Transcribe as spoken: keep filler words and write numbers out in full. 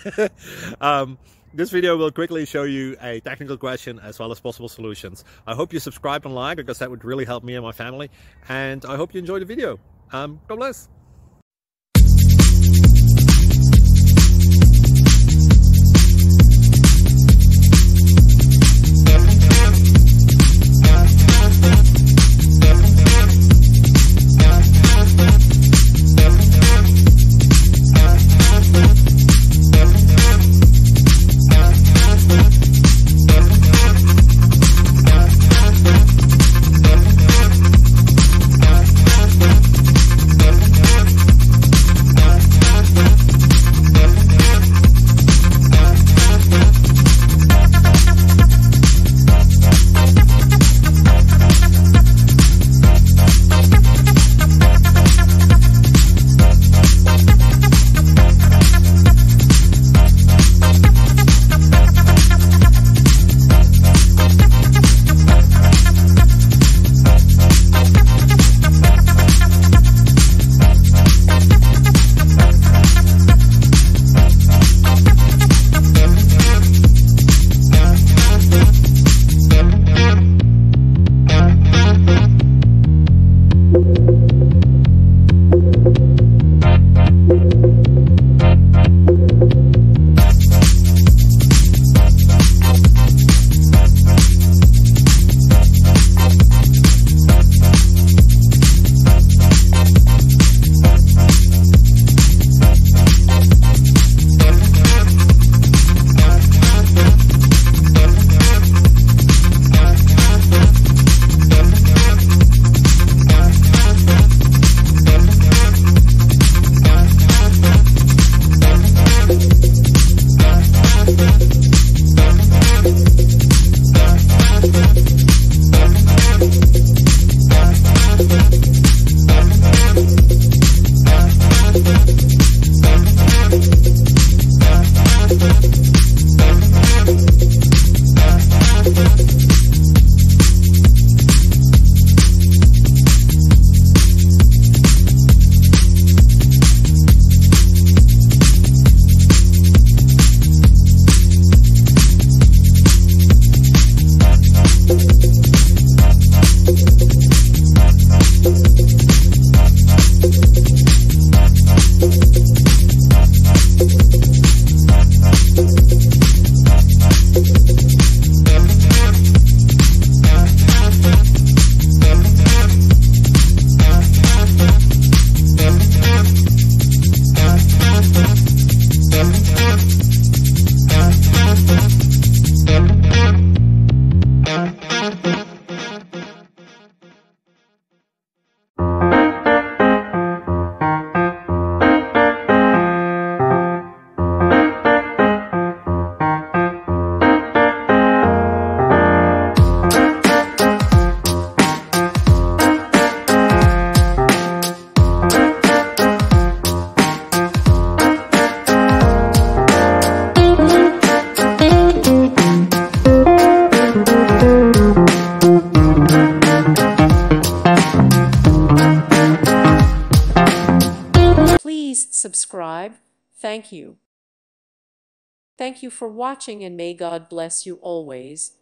um, this video will quickly show you a technical question as well as possible solutions. I hope you subscribe and like, because that would really help me and my family. And I hope you enjoy the video. Um, God bless. Please subscribe. Thank you. Thank you for watching, and may God bless you always.